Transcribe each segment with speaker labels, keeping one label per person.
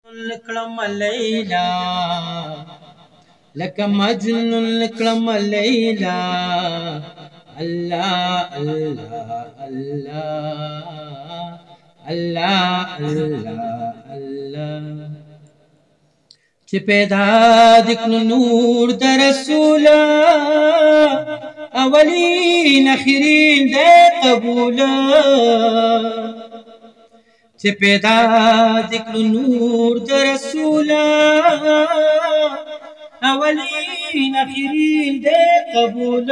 Speaker 1: کړم لیلا لکه مجنون کړم لیلا الله الله الله الله الله الله چې پیدا دکړو نور د رسول اولین اخرین د قبول چې پیدا دکړو نور د رسول اولین اخرین د قبول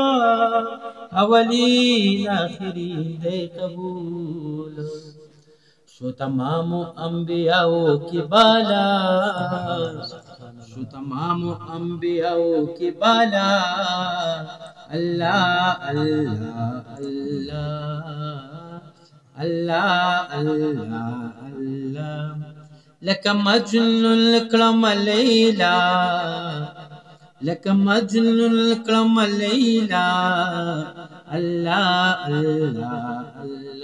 Speaker 1: اولین اخرین د قبول شو تمام انبیاءوں کی بالا شو تمام انبیاءوں کی بالا اللہ اللہ اللہ اللہ اللہ اللہ لك مجنون کړم لیلا لك مجنون کړم لیلا الله الله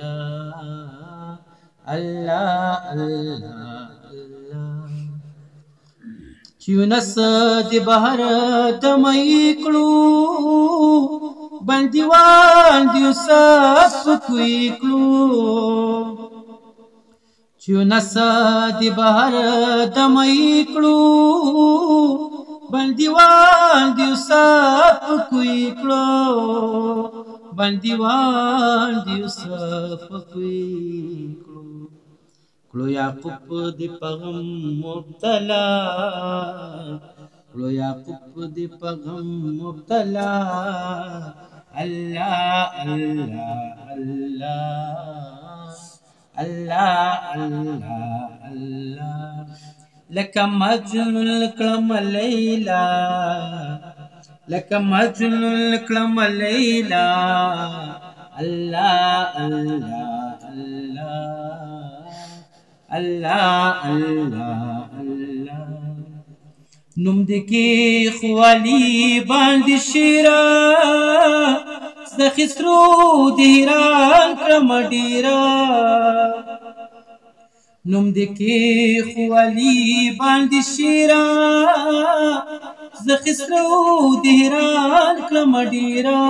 Speaker 1: الله الله الله الله چونس دی بهر دمې کړو بندیوان دی وسات کوي کړو چونس دی بهر دمې کړو بندیوان دی وسات کوي کړو بندیوان دی وسات کوي کړو یعقوب دی پیغام مبتلا کړو یعقوب دی پیغام مبتلا الله الله الله الله الله الله لك مجنون کړم لیلا لك مجنون کړم لیلا الله الله الله الله الله الله نوم دې کې خوالی باندې شیرا زخسرو دیران کړم ډیرا نوم دې کې خوالی باندې شیرا زخسرو دیران کړم ډیرا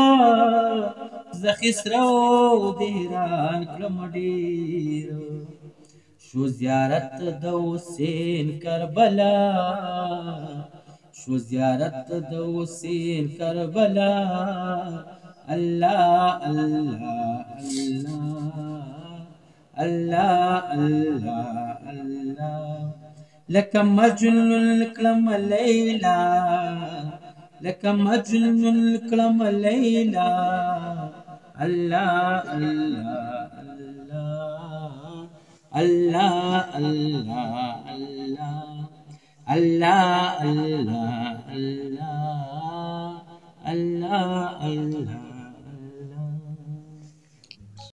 Speaker 1: زخسرو دیران کړم ډیرا شو زیارت د حسین کربلا شو زیارت د حسین کربلا الله الله الله الله الله الله لك مجنون کړم لیلا لك مجنون کړم لیلا الله الله الله الله الله الله الله